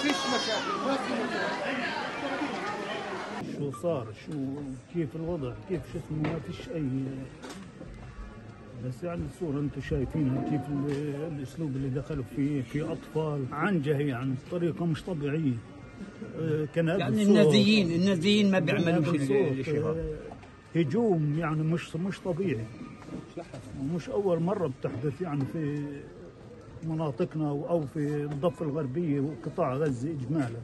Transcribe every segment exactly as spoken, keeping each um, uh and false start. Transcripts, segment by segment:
فيش مشاكل، ما في مشاكل. شو صار، شو كيف الوضع، كيف شو اسمه، ما فيش اي، بس يعني الصورة انتم شايفينها كيف الاسلوب اللي دخلوا فيه، في اطفال عنجه، يعني بطريقة مش طبيعية. كان يعني النازيين النازيين ما بيعملوش الشباب. هجوم يعني مش مش طبيعي، ومش اول مرة بتحدث يعني في مناطقنا او في الضفة الغربية وقطاع غزة اجمالا.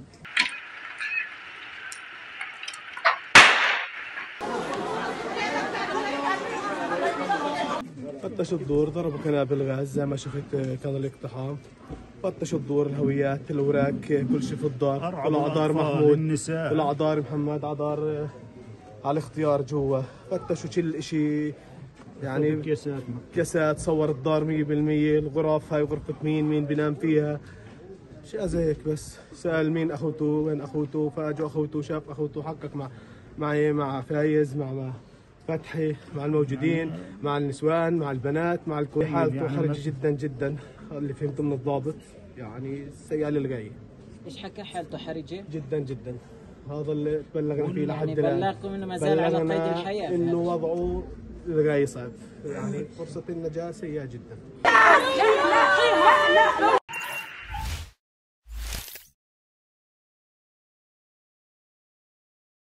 فتشوا الدور، ضربوا قنابل غاز زي ما شفت، كان الاقتحام. فتشوا الدور، الهويات، الاوراق، كل شيء في الدار. طلع دار محمود، النساء، طلع دار محمد، على دار على الاختيار جوا. فتشوا كل شيء، يعني كيسات كاسات، صور الدار مية بالمية، الغرف، هاي غرفة مين مين بينام فيها، اشياء زي هيك. بس سأل مين اخوته، وين اخوته، فاجوا اخوته، شاف اخوته، حقق مع معي، مع فايز، مع, مع فتحي، مع الموجودين، مع النسوان، مع البنات، مع الكل. حالته حرجة جدا جدا، اللي فهمته من الضابط يعني سيئة للغاية. ايش حكى حالته حرجة؟ جدا جدا، هذا اللي تبلغنا فيه لحد الان. يعني بلغكم انه ما زال على قيد الحياة، انه وضعه للغاية صعب، يعني فرصة النجاة سيئة جدا.